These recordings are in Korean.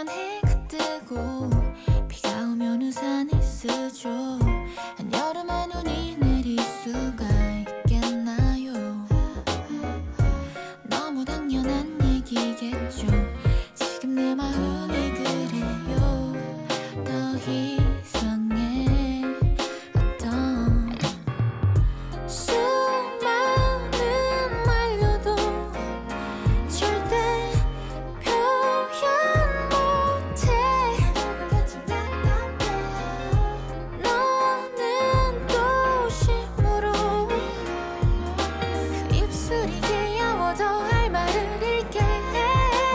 밤이면 해가 뜨고 비가 오면 우산을 쓰죠. 한여름에 눈이 내릴 수가 있겠나요? 너무 당연한 얘기겠죠. 지금 내 마음이 그래요. 더 이상의 어떤 수많은 말로도 절대 표현 못해. 너는 도심으로 그 입술이 귀여워져 할 말을 잃게 해.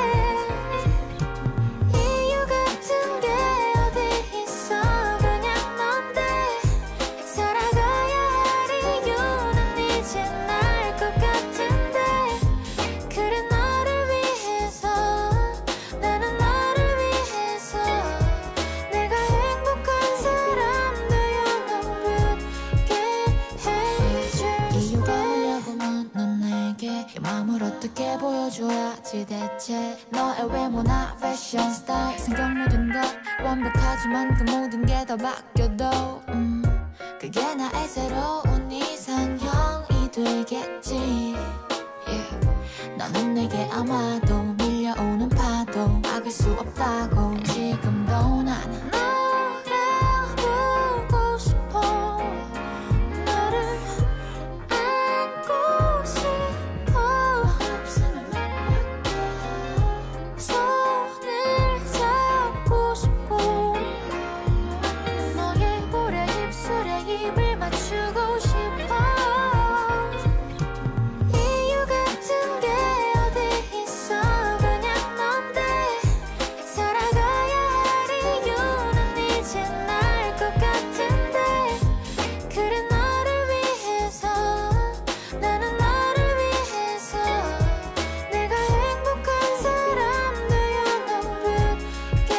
이유 같은 게 어디 있어. 그냥 넌데 살아가야 할 이유는 이제 날 것 같은데. 그래 너를 위해서 나는 너를 위해서 내가 행복한 사람 되어놓게 해줄게. 이유가 뭐냐고 묻는 내게 이 마음을 어떻게 보여줘야지 대체. 너의 외모나 패션 스타일 생각 모든 것 완벽하지만 그 모든 게 다 바뀌어도 그게 나의 새로운 이상형이 되겠지. 너는 내게 아마도 밀려오는 파도 막을 수 없다고. 지금도 나는 너를 보고 싶어. 너를 안고 싶어. 없으면 말할게. 손을 잡고 싶어. 너의 볼에 입술에 입을 맞추고 싶어. 이유 같은 게 어디 있어. 그냥 넌데 살아가야 할 이유는 이제 날 것 같은데. 그래 너를 위해서 나는 너를 위해서 내가 행복한 사람 되어놓게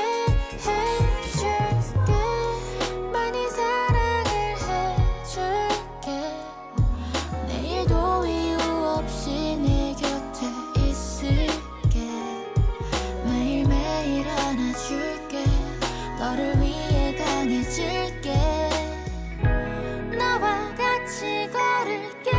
해줄게. 많이 사랑을 해줄게. 내일도 이유 없이 네 곁에 있을게. 매일매일 안아줄게. 너를 위해 강해질게. 너와 같이 걸을게.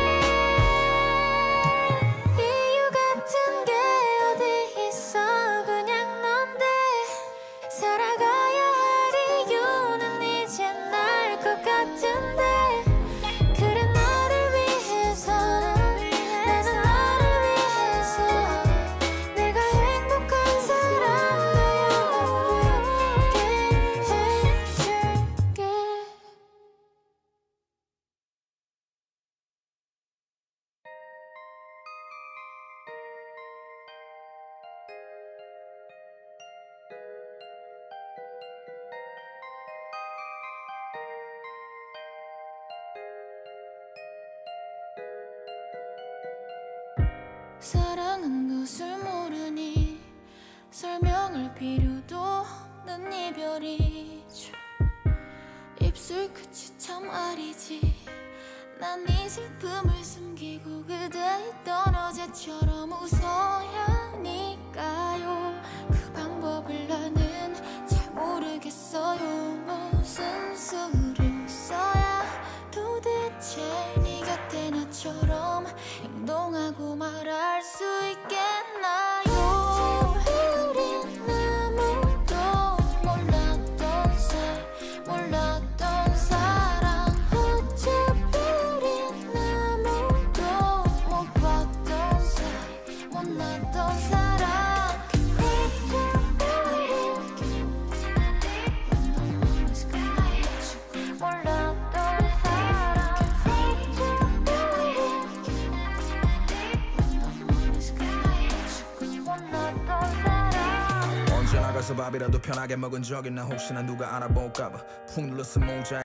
이유 같은 게 어디 있어. 그냥 넌데 살아가야 할 이유는 이제 날 것 같은데. 그래 너를 위해서 나는 너를 위해서 내가 행복한 사람 되어놓게 해줄게. 사랑은 것을 모르니 설명할 필요도 없는 이별이죠. 입술 끝이 참 아리지. 난 이 슬픔을 숨기고 그대 있던 어제처럼 웃어야 하니까요. 그 방법을 나는 잘 모르겠어요. 무슨 수를 써야 도대체 네 곁에 나처럼 행동하고 말할 수 있겠나요? 우린 아무도 몰랐던 사이, 몰랐던 사랑. 어차피 우린 아무도 못 봤던 사이, 못났던 사랑. 몰랐던 사랑. 언제 나가서 밥이라도 편하게 먹은 적 있나. 혹시나 누가 알아볼까봐 푹 눌러 쓴 모자